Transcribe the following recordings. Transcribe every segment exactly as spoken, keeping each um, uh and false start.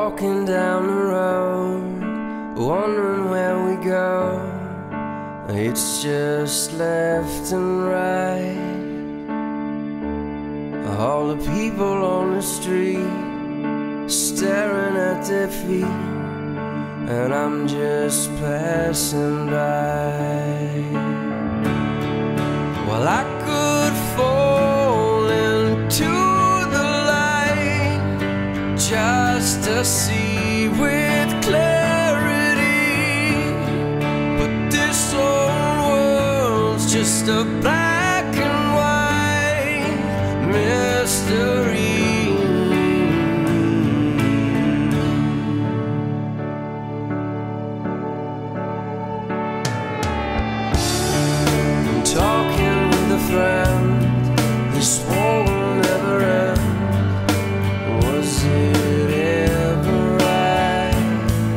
walking down the road, wondering where we go. It's just left and right. All the people on the street staring at their feet, and I'm just passing by. Well, I could fall into the light just to see with clarity, but this whole world's just a black and white mystery. I'm talking with a friend, this war will never end. Was it ever right?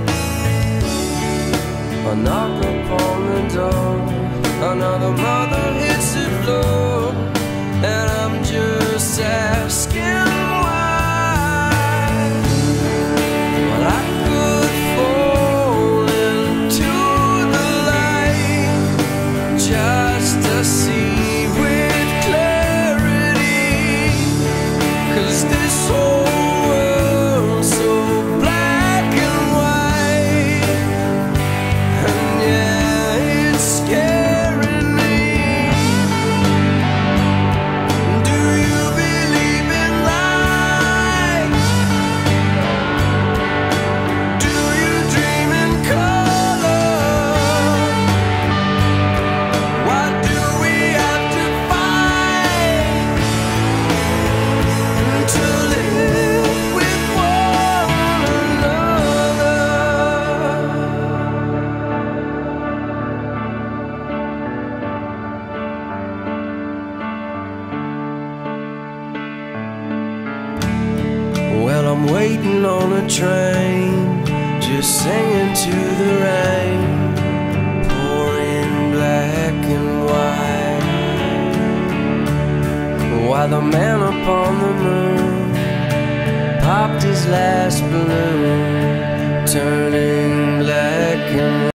A knock upon the door, another mother hits it low, and I'm just asking why. Well, I could fall into the light just to see with clarity, 'cause this whole world's so black and white, and yeah, it's scaring me. Do you believe in light? Do you dream in color? Why do we have to fight to live with one another? Well, I'm waiting on a train, just singing to the rain, pouring black and white, while the man upon the moon popped his last balloon, turning black and white.